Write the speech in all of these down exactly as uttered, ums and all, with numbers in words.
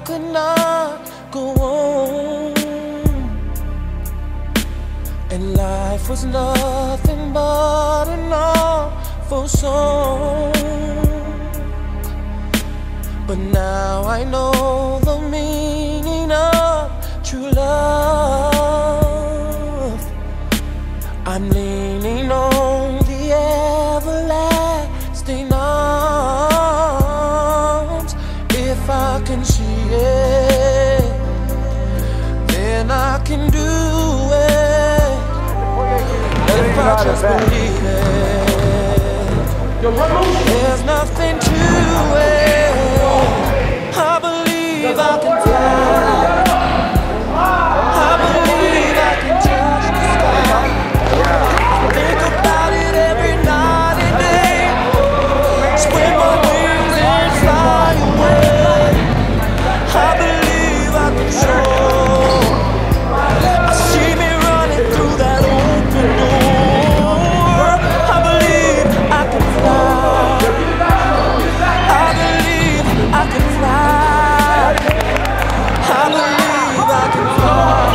could not go on, and life was nothing but an awful song. But now I know the meaning of true love. I'm leaning on the everlasting arms. If I can see it, then I can do it. If I just believe it, there's nothing to it. I believe I can fly. I believe I can touch the sky. Think about it every night and day. Spread my wings and fly away. I believe I can soar. I see me running through that open door. I believe I can fly. I believe I can fly. I believe I can fly.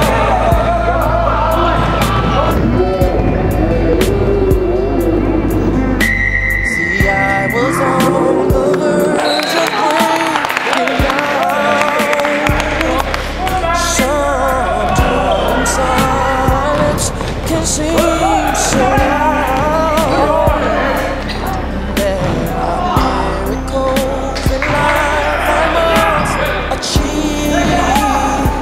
See, I was on the verge of breaking down. Sometimes silence can seem so loud. There are miracles in life I must achieve.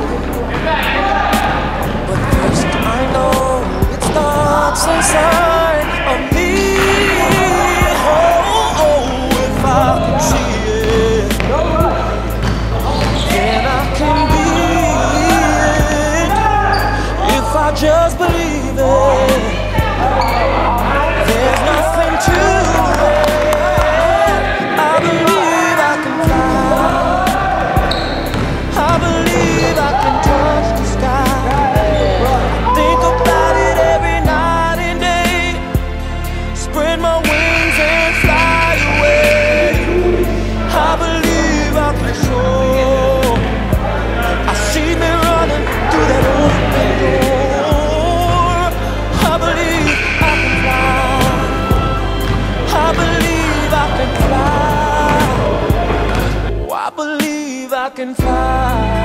But first I know it starts inside of me. Oh, oh, if I can see it, then I can be it. If I just believe it, there's nothing to it. I believe I can fly. I believe I can touch the sky. Think about it every night and day. Spread my wings and fly away. I believe I can soar. I see me running through that open door. I believe I can fly. I believe I can fly. Oh, I believe I can fly.